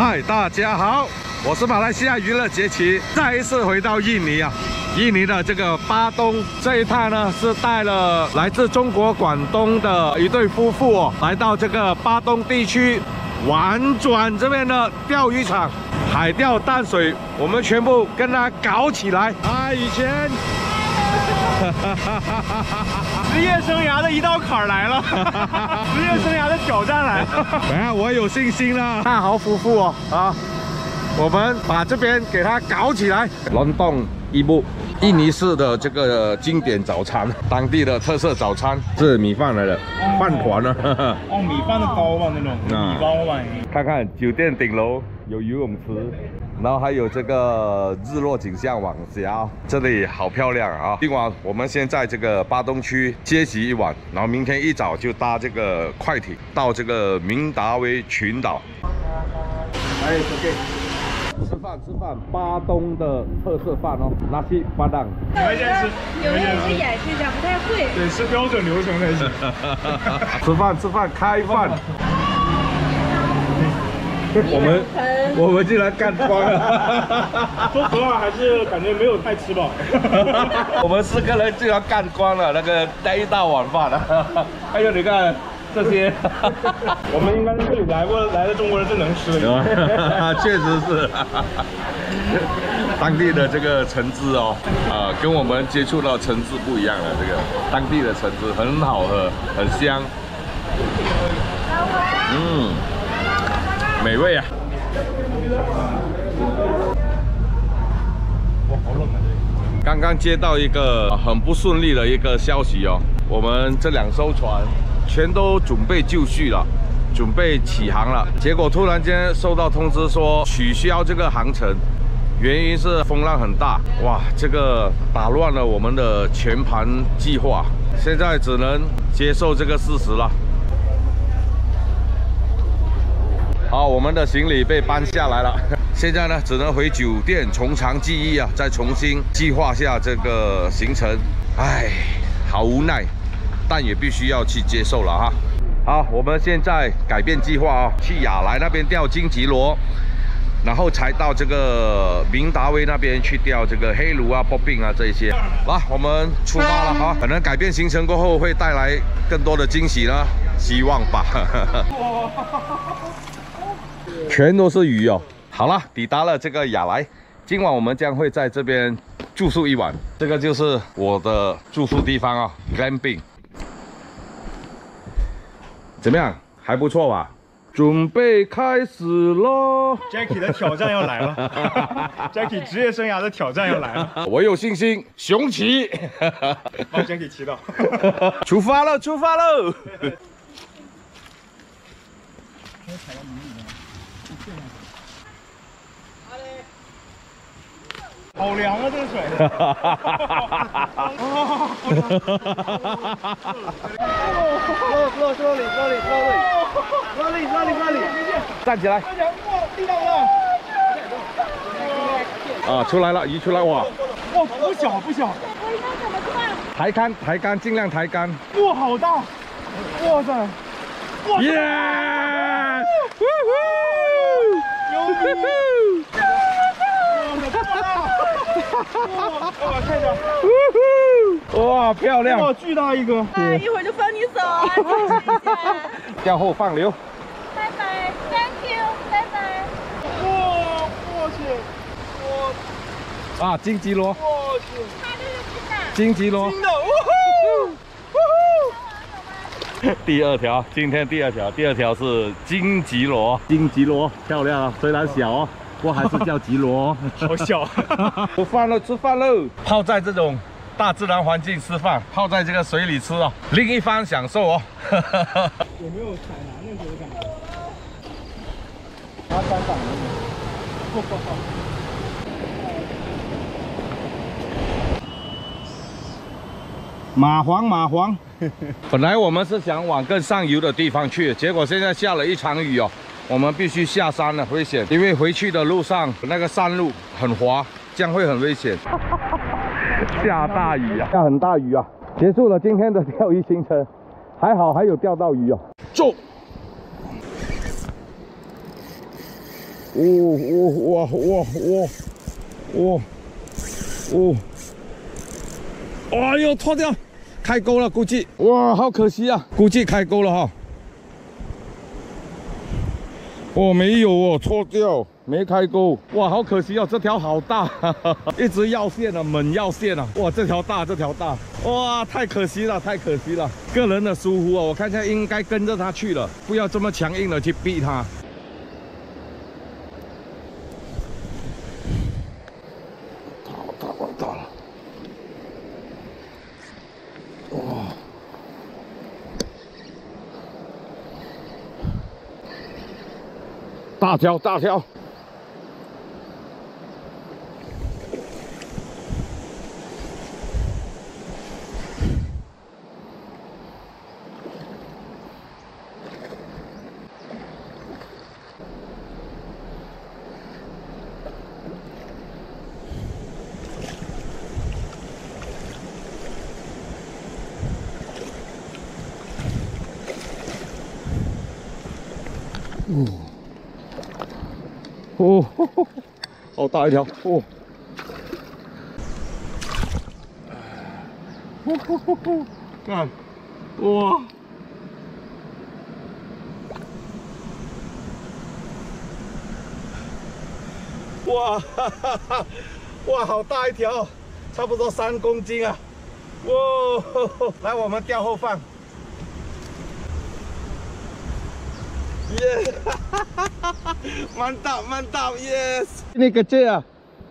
嗨，大家好，我是马来西亚娱乐杰奇，再一次回到印尼啊。印尼的这个巴东这一趟呢，是带了来自中国广东的一对夫妇哦，来到这个巴东地区玩转这边的钓鱼场，海钓淡水，我们全部跟他搞起来。啊，以前。 职业生涯的一道坎儿来了，职业生涯的挑战来了。 等下我有信心了，大豪夫妇哦啊，我们把这边给它搞起来。龙洞伊布，印尼式的这个经典早餐，当地的特色早餐是米饭来的，饭团呢。 哦，米饭的糕吧那种，米包吧。 看看酒店顶楼有游泳池。然后还有这个日落景象晚霞，这里好漂亮啊！今晚我们先在这个巴东区接机一晚，然后明天一早就搭这个快艇到这个明达威群岛。哎 ，OK。吃饭，巴东的特色饭哦，拉西巴当。 你们先吃， 有没有演示一下？不太会。 对，是标准流程才行。 吃饭，开饭。我们竟然干光了。 说实话，还是感觉没有太吃饱。 我们4个人竟然干光了那个第一大碗饭了。还有你看这些， 我们应该是这里来的中国人最能吃的。 确实是。当地的这个橙汁哦，跟我们接触到橙汁不一样了。这个当地的橙汁很好喝，很香。美味啊！ 哇，好冷啊！ 刚刚接到一个很不顺利的一个消息哦，我们这2艘船全都准备就绪了，准备起航了。结果突然间收到通知说取消这个航程，原因是风浪很大。哇，这个打乱了我们的全盘计划，现在只能接受这个事实了。好，我们的行李被搬下来了，现在呢只能回酒店从长计议啊，再重新计划下这个行程。唉，好无奈，但也必须要去接受了哈。好，我们现在改变计划啊，去亚莱那边钓金吉螺，然后才到这个明达威那边去钓这个黑鲈啊、波饼啊这一些。来，我们出发了哈。可能改变行程过后会带来更多的惊喜呢，希望吧。全都是鱼哦。好了，抵达了这个亚莱，今晚我们将会在这边住宿一晚。这个就是我的住宿地方啊 ，glamping。怎么样？还不错吧？准备开始喽 ！Jackie 的挑战要来了，Jackie 职业生涯的挑战要来了。 我有信心，雄起！ 帮 Jackie 祈祷。 出发喽！出发喽！ 好凉啊，这个水！ 站起来！ 地道了！ 啊，出来了，鱼出来哇！ 哇，不小。我应该怎么做？ 抬竿，尽量抬竿。 哇，好大！哇塞！ 耶！ 牛逼！哇，看着， 哇，漂亮！ 哇，巨大一个！ 一会儿就放你走啊，解释一下。 向后放流。 拜拜 ，Thank you， 拜拜。 哇，我去！ 啊，金吉螺！ 我去！ 它这是金的。 金吉螺！ 真的！ 第2条，今天第2条是金吉螺，漂亮啊，虽然小哦。不过还是叫吉螺， 好小。 吃饭喽！泡在这种大自然环境吃饭，泡在这个水里吃哦，另一番享受哦。 有没有海南那种感觉？拿3板。 蚂蟥。本来我们是想往更上游的地方去，结果现在下了一场雨哦。我们必须下山了，危险！因为回去的路上那个山路很滑，这样会很危险。下大雨啊，下很大雨啊！结束了今天的钓鱼行程，还好还有钓到鱼哦。走。 哎呦，脱掉，开钩了，估计。哇，好可惜啊，估计开钩了哈。哦，没有哦，脱掉，没开钩。哇，好可惜哦，这条好大，一直要线了，猛要线了。哇，这条大，这条大。哇，太可惜了，太可惜了。个人的疏忽啊，我看一下应该跟着他去了，不要这么强硬的去逼他。到了。哇！大条大条。哦，好大一条哦！看，哇！哇哈哈哈！哇，好大一条，差不多3公斤啊！哇，来，我们钓后放。耶！哈哈哈哈！mantap mantap yes。Ini kecil啊。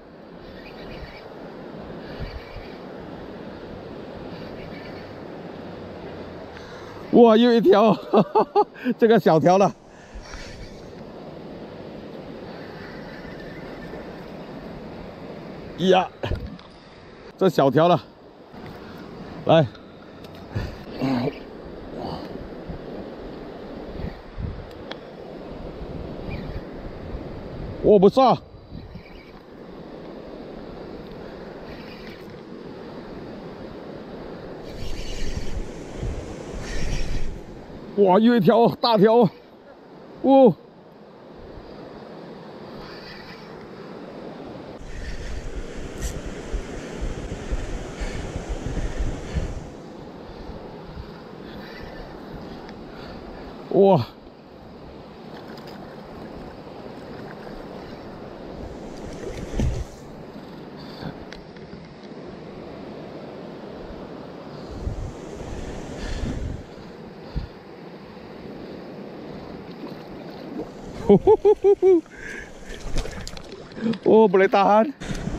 哇，又一条，哈哈哈，这个小条了。呀，这小条了，来。我不杀。哇，又一条大条，哦！哇！哦，不能tahan。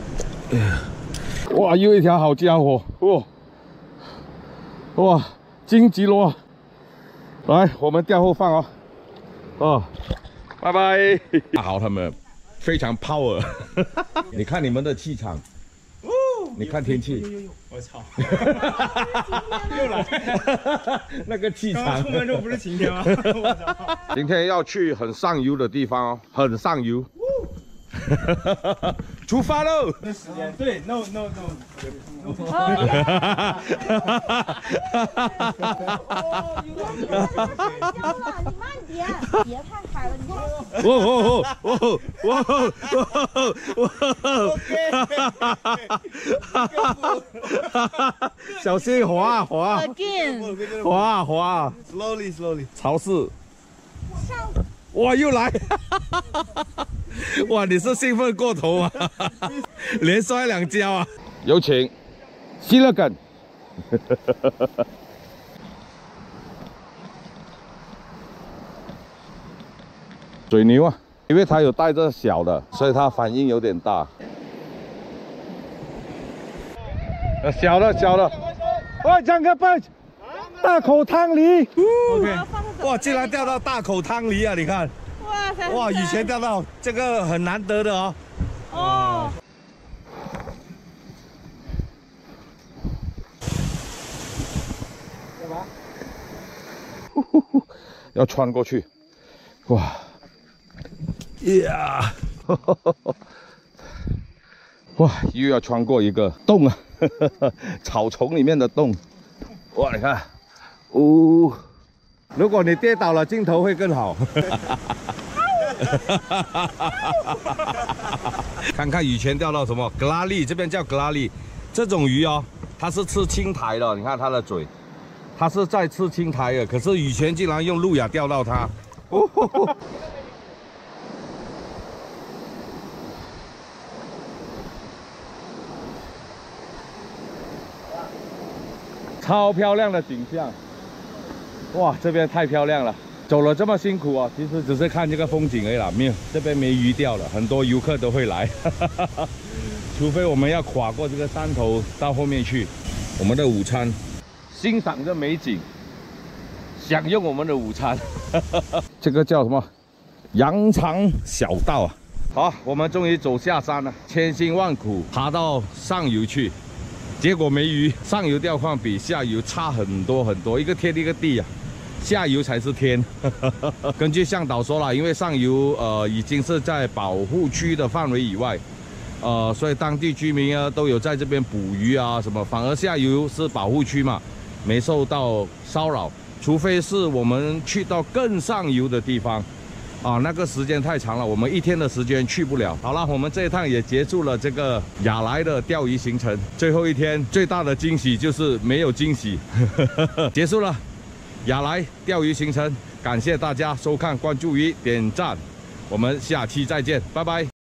哇，又一条好家伙！哦，哇，金吉螺。来，我们钓后放哦。哦，拜拜。好，他们非常 power。你看你们的气场。你看天气。 我操！又来。 那个气场。 刚刚出门之后不是晴天吗？我操！ 今天要去很上游的地方哦，很上游。出发喽！ 那时间对 ，no。 你慢点，别太嗨了，你看。 小心滑滑 Again， 滑 ，slowly。 潮湿。哇，又来！哇，你是兴奋过头啊！连摔2跤啊！有请希勒根。水牛啊，因为它有带着小的，所以它反应有点大。小的，喂，张哥笨，大口汤梨。OK， 哇，竟然钓到大口汤梨啊！你看。 哇塞！ 哇，以前钓到这个很难得的哦。 哦。 干嘛？ 要穿过去。哇！呀！哇，又要穿过一个洞啊，草丛里面的洞。哇，你看，哦，如果你跌倒了，镜头会更好。 看看以前钓到什么格拉利，这边叫格拉利，这种鱼哦，它是吃青苔的，你看它的嘴，它是在吃青苔的，可是以前竟然用路亚钓到它。哦，超漂亮的景象，哇，这边太漂亮了。走了这么辛苦啊，其实只是看这个风景而已啦，没有这边没鱼钓了，很多游客都会来，除非我们要跨过这个山头到后面去。我们的午餐，欣赏这美景，享用我们的午餐。这个叫什么？羊肠小道啊！好，我们终于走下山了，千辛万苦爬到上游去，结果没鱼。上游钓况比下游差很多很多，一个天一个地啊。下游才是天。根据向导说了，因为上游已经是在保护区的范围以外，所以当地居民啊都有在这边捕鱼啊什么，反而下游是保护区嘛，没受到骚扰，除非是我们去到更上游的地方。那个时间太长了，我们一天的时间去不了。好了，我们这一趟也结束了这个亚来的钓鱼行程。最后一天最大的惊喜就是没有惊喜，结束了。亚来钓鱼行程，感谢大家收看、关注与点赞，我们下期再见，拜拜。